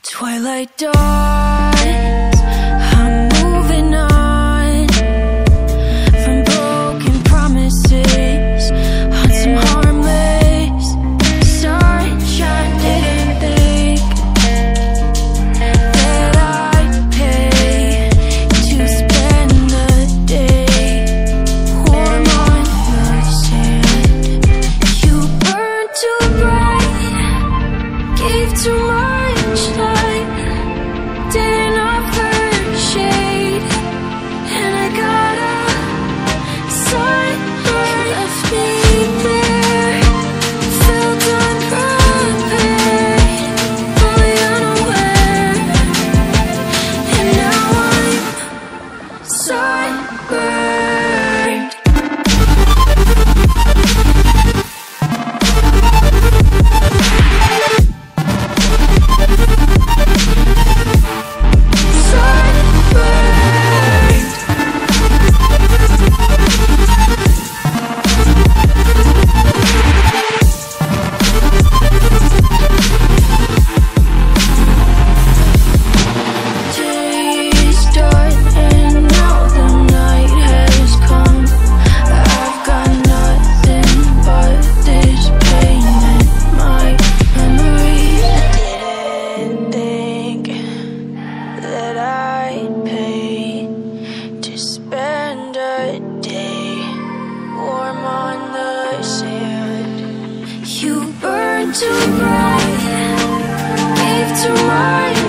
Twilight dawns, I'm moving on from broken promises on some harmless sunshine. Didn't think that I'd pay to spend the day warm on the sand. You burned too bright, gave too much light, didn't offer shade, and I got a sunburn. Left me there, felt unprepared, fully unaware, and now I'm sunburned. Spend a day warm on the sand. You burned too bright, gave too much